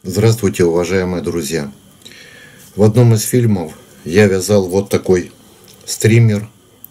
Здравствуйте, уважаемые друзья! В одном из фильмов я вязал вот такой стример,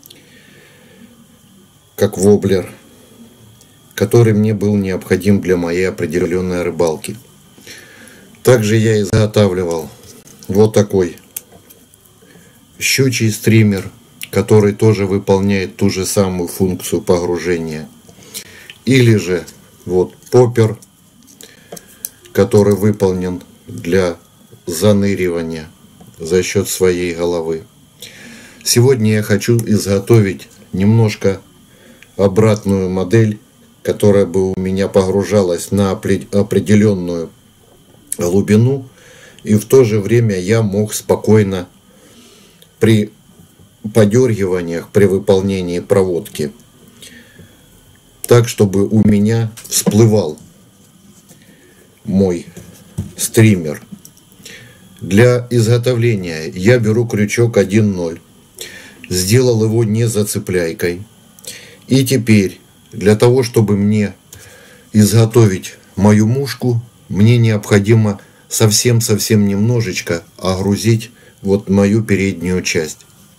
как воблер, который мне был необходим для моей определенной рыбалки. Также я изготавливал вот такой щучий стример, который тоже выполняет ту же самую функцию погружения. Или же вот поппер, который выполнен для заныривания за счет своей головы. Сегодня я хочу изготовить немножко обратную модель, которая бы у меня погружалась на определенную глубину, и в то же время я мог спокойно при подергиваниях, при выполнении проводки, так, чтобы у меня всплывал мой стример. Для изготовления я беру крючок 1.0, сделал его не зацепляйкой. И теперь, для того, чтобы мне изготовить мою мушку, мне необходимо совсем немножечко огрузить вот мою переднюю часть.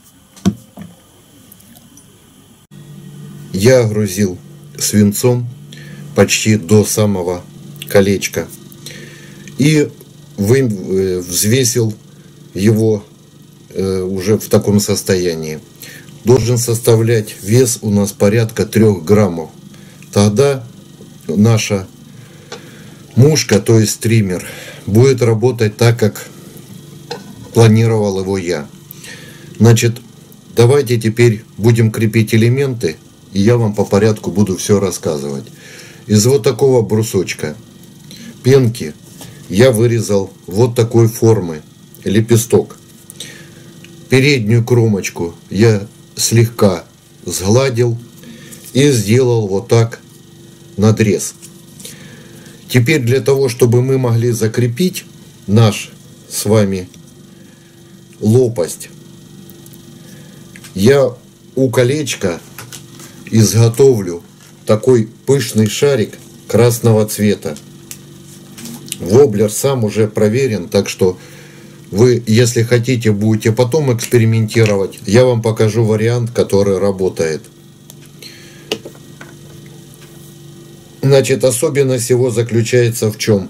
Я огрузил свинцом почти до самого колечка и взвесил его уже в таком состоянии. Должен составлять вес у нас порядка 3 граммов. Тогда наша мушка, то есть стример, будет работать так, как планировал его я. Значит, давайте теперь будем крепить элементы, и я вам по порядку буду все рассказывать. Из вот такого брусочка пенки я вырезал вот такой формы лепесток. Переднюю кромочку я слегка сгладил и сделал вот так надрез. Теперь для того, чтобы мы могли закрепить наш с вами лопасть, я у колечка изготовлю такой пышный шарик красного цвета. Воблер сам уже проверен, так что вы, если хотите, будете потом экспериментировать. Я вам покажу вариант, который работает. Значит, особенность его заключается в чем?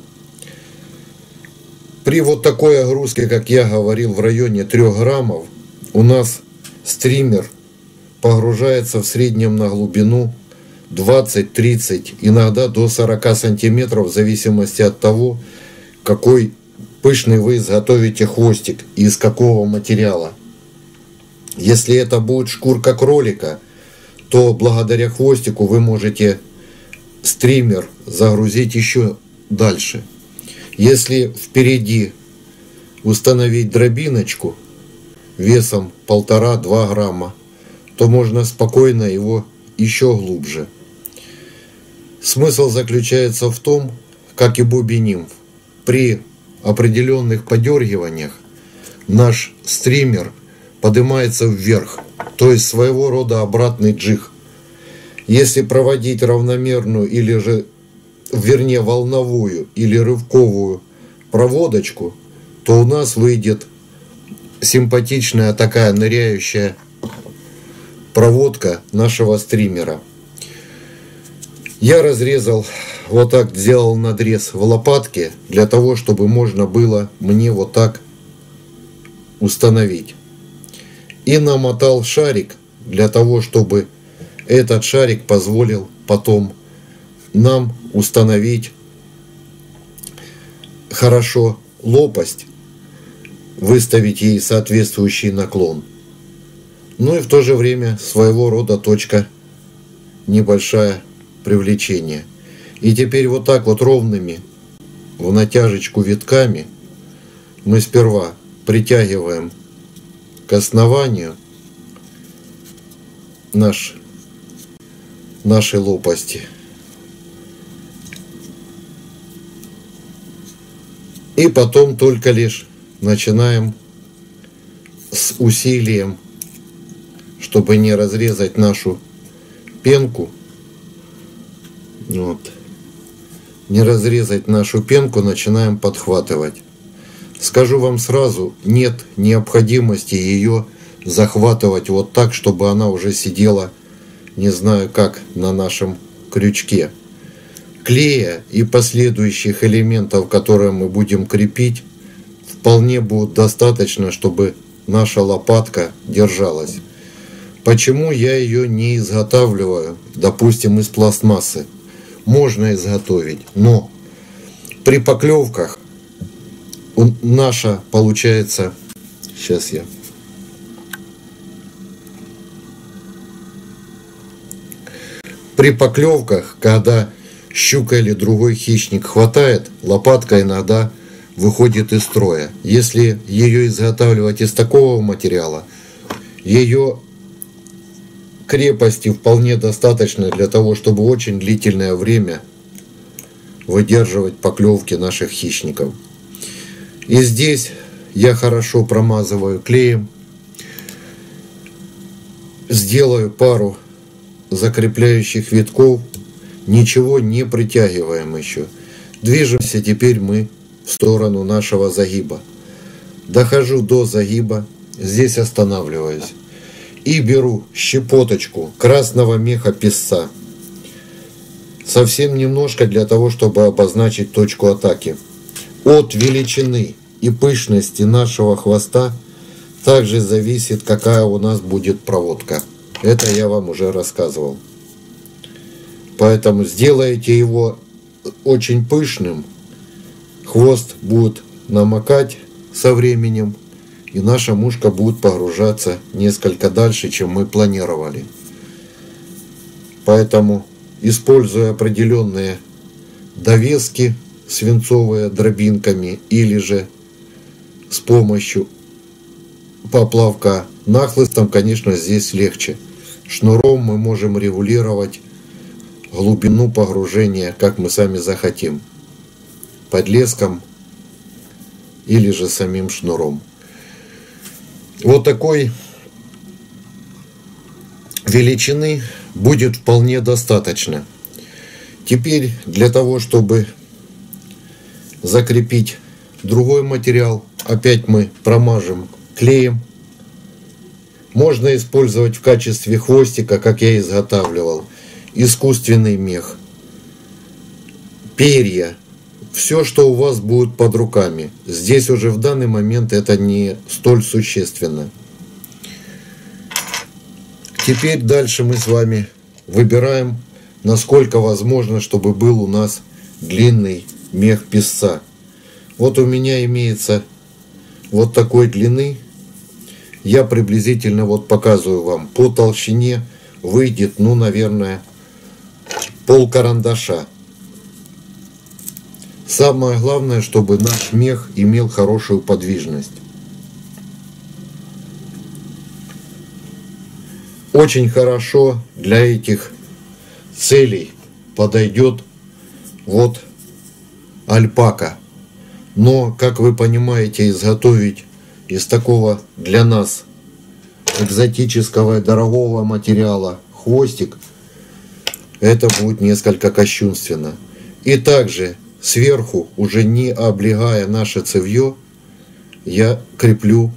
При вот такой огрузке, как я говорил, в районе 3 граммов, у нас стример погружается в среднем на глубину 20-30, иногда до 40 сантиметров, в зависимости от того, какой пышный вы изготовите хвостик и из какого материала. Если это будет шкурка кролика, то благодаря хвостику вы можете стример загрузить еще дальше. Если впереди установить дробиночку весом 1,5-2 грамма, то можно спокойно его еще глубже. Смысл заключается в том, как и бобби-нимф, при определенных подергиваниях наш стример поднимается вверх, то есть своего рода обратный джиг. Если проводить равномерную или же, вернее, волновую или рывковую проводочку, то у нас выйдет симпатичная такая ныряющая проводка нашего стримера. Я разрезал, вот так сделал надрез в лопатке, для того, чтобы можно было мне вот так установить. И намотал шарик, для того, чтобы этот шарик позволил потом нам установить хорошо лопасть, выставить ей соответствующий наклон. Ну и в то же время своего рода точка небольшая привлечения. И теперь вот так вот ровными в натяжечку витками мы сперва притягиваем к основанию нашей лопасти. И потом только лишь начинаем с усилием, чтобы не разрезать нашу пенку, вот, не разрезать нашу пенку, начинаем подхватывать. Скажу вам сразу, нет необходимости ее захватывать вот так, чтобы она уже сидела, не знаю как, на нашем крючке. Клея и последующих элементов, которые мы будем крепить, вполне будет достаточно, чтобы наша лопатка держалась. Почему я ее не изготавливаю, допустим, из пластмассы? Можно изготовить, но при поклевках наша получается, сейчас я, при поклевках, когда щука или другой хищник хватает, лопатка иногда выходит из строя. Если ее изготавливать из такого материала, ее крепости вполне достаточно для того, чтобы очень длительное время выдерживать поклевки наших хищников. И здесь я хорошо промазываю клеем, сделаю пару закрепляющих витков, ничего не притягиваем еще. Движемся теперь мы в сторону нашего загиба. Дохожу до загиба, здесь останавливаюсь и беру щепоточку красного меха песца. Совсем немножко для того, чтобы обозначить точку атаки. От величины и пышности нашего хвоста также зависит, какая у нас будет проводка. Это я вам уже рассказывал. Поэтому сделайте его очень пышным, хвост будет намокать со временем, и наша мушка будет погружаться несколько дальше, чем мы планировали. Поэтому, используя определенные довески свинцовые дробинками или же с помощью поплавка нахлыстом, конечно, здесь легче. Шнуром мы можем регулировать глубину погружения, как мы сами захотим, подлеском или же самим шнуром. Вот такой величины будет вполне достаточно. Теперь для того, чтобы закрепить другой материал, опять мы промажем клеем. Можно использовать в качестве хвостика, как я изготавливал, искусственный мех, перья, все, что у вас будет под руками. Здесь уже в данный момент это не столь существенно. Теперь дальше мы с вами выбираем, насколько возможно, чтобы был у нас длинный мех песца. Вот у меня имеется вот такой длины. Я приблизительно вот показываю вам, по толщине выйдет, ну, наверное, пол карандаша. Самое главное, чтобы наш мех имел хорошую подвижность. Очень хорошо для этих целей подойдет вот альпака. Но, как вы понимаете, изготовить из такого для нас экзотического и дорогого материала хвостик, это будет несколько кощунственно. И также сверху, уже не облегая наше цевье, я креплю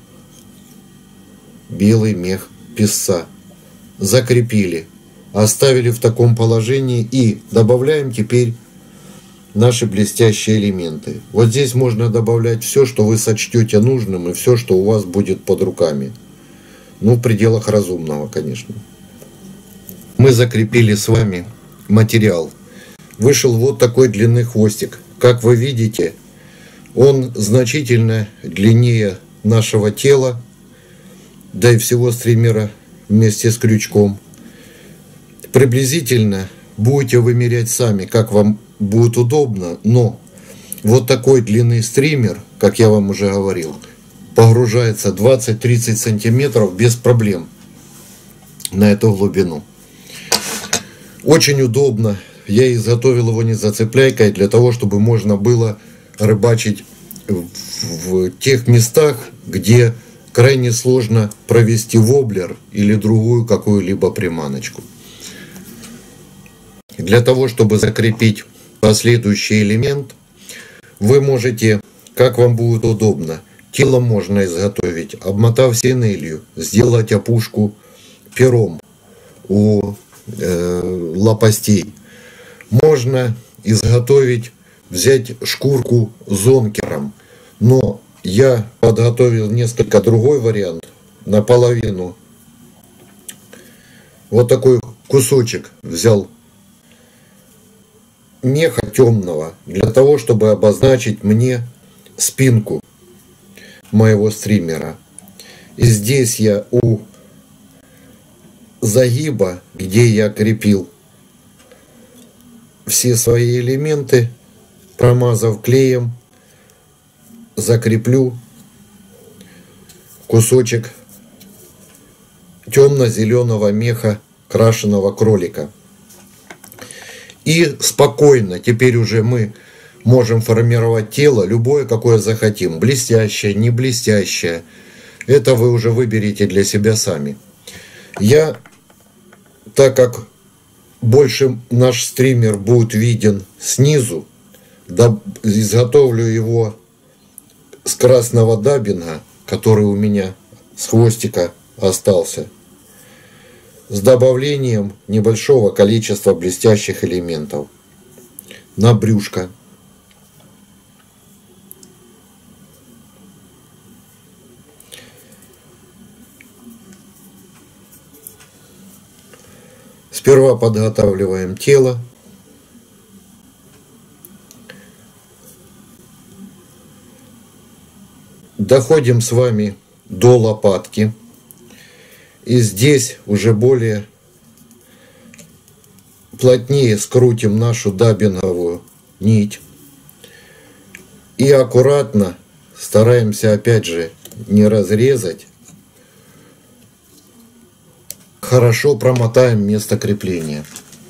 белый мех песца. Закрепили, оставили в таком положении и добавляем теперь наши блестящие элементы. Вот здесь можно добавлять все, что вы сочтете нужным, и все, что у вас будет под руками. Ну, в пределах разумного, конечно. Мы закрепили с вами материал. Вышел вот такой длинный хвостик. Как вы видите, он значительно длиннее нашего тела, да и всего стримера вместе с крючком. Приблизительно будете вымерять сами, как вам будет удобно, но вот такой длинный стример, как я вам уже говорил, погружается 20-30 сантиметров без проблем на эту глубину. Очень удобно. Я изготовил его не зацепляйкой, для того, чтобы можно было рыбачить в тех местах, где крайне сложно провести воблер или другую какую-либо приманочку. Для того, чтобы закрепить последующий элемент, вы можете, как вам будет удобно, тело можно изготовить, обмотав синелью, сделать опушку пером у лопастей. Можно изготовить, взять шкурку зонкером, но я подготовил несколько другой вариант, наполовину. Вот такой кусочек взял меха темного для того, чтобы обозначить мне спинку моего стримера. И здесь я у загиба, где я крепил все свои элементы, промазав клеем, закреплю кусочек темно-зеленого меха крашеного кролика. И спокойно теперь уже мы можем формировать тело любое, какое захотим. Блестящее, не блестящее. Это вы уже выберете для себя сами. Я, так как больше наш стример будет виден снизу, изготовлю его с красного даббинга, который у меня с хвостика остался, с добавлением небольшого количества блестящих элементов на брюшко. Сперва подготавливаем тело. Доходим с вами до лопатки. И здесь уже более плотнее скрутим нашу даббинговую нить. И аккуратно стараемся опять же не разрезать. Хорошо промотаем место крепления.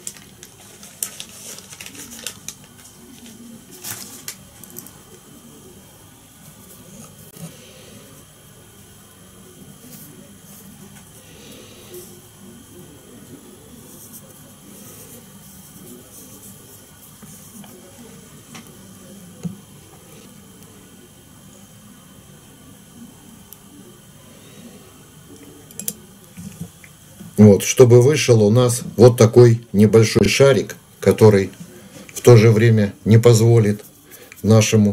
Вот, чтобы вышел у нас вот такой небольшой шарик, который в то же время не позволит нашей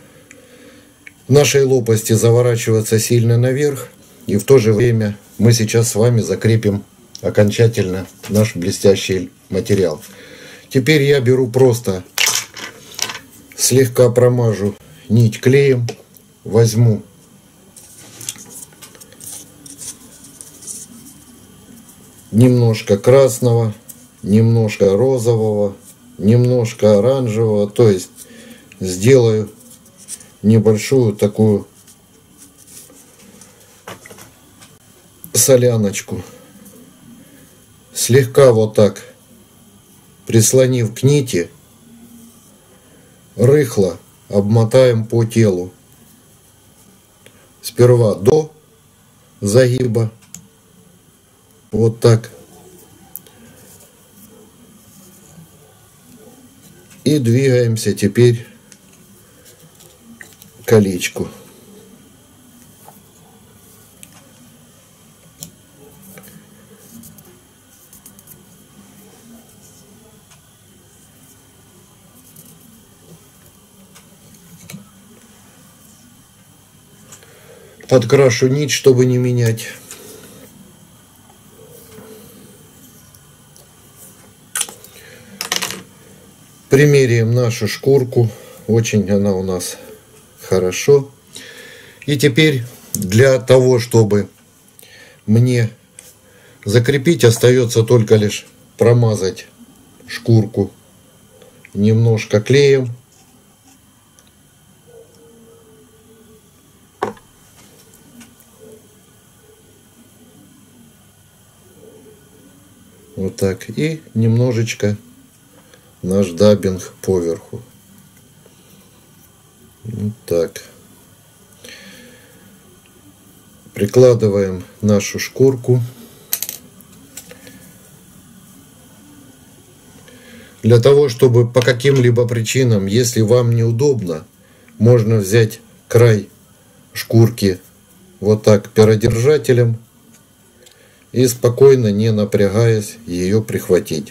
лопасти заворачиваться сильно наверх. И в то же время мы сейчас с вами закрепим окончательно наш блестящий материал. Теперь я беру просто, слегка промажу нить клеем, возьму немножко красного, немножко розового, немножко оранжевого, то есть сделаю небольшую такую соляночку. Слегка вот так прислонив к нити, рыхло обмотаем по телу. Сперва до загиба. Вот так. И двигаемся теперь к колечку. Подкрашу нить, чтобы не менять. Примеряем нашу шкурку. Очень она у нас хорошо. И теперь для того, чтобы мне закрепить, остается только лишь промазать шкурку немножко клеем. Вот так. И немножечко наш даббинг поверху. Вот так. Прикладываем нашу шкурку. Для того, чтобы по каким-либо причинам, если вам неудобно, можно взять край шкурки вот так перодержателем и спокойно, не напрягаясь, ее прихватить.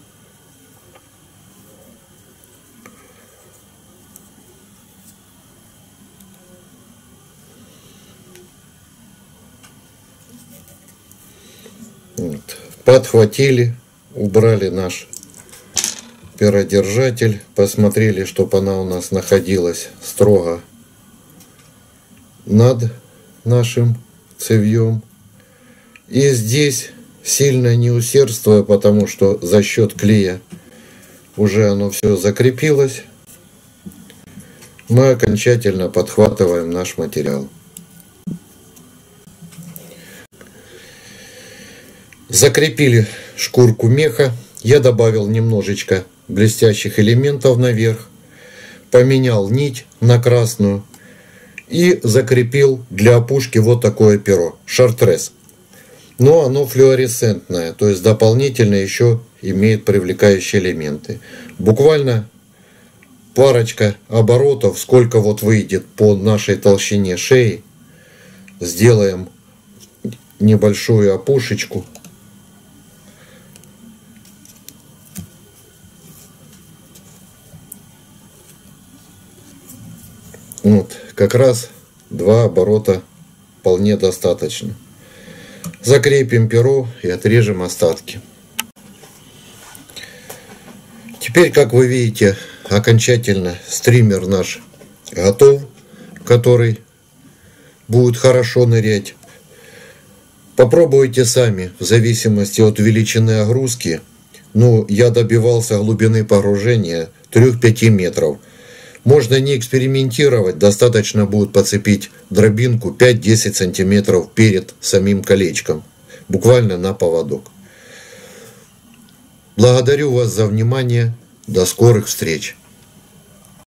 Вот. Подхватили, убрали наш перодержатель, посмотрели, чтобы она у нас находилась строго над нашим цевьем. И здесь, сильно не усердствуя, потому что за счет клея уже оно все закрепилось, мы окончательно подхватываем наш материал. Закрепили шкурку меха. Я добавил немножечко блестящих элементов наверх, поменял нить на красную и закрепил для опушки вот такое перо, шартрез. Но оно флуоресцентное, то есть дополнительно еще имеет привлекающие элементы. Буквально парочка оборотов, сколько вот выйдет по нашей толщине шеи. Сделаем небольшую опушечку. Вот, как раз 2 оборота вполне достаточно. Закрепим перо и отрежем остатки. Теперь, как вы видите, окончательно стример наш готов, который будет хорошо нырять. Попробуйте сами, в зависимости от величины огрузки. Ну, я добивался глубины погружения 3-5 метров. Можно не экспериментировать, достаточно будет подцепить дробинку 5-10 сантиметров перед самим колечком, буквально на поводок. Благодарю вас за внимание, до скорых встреч!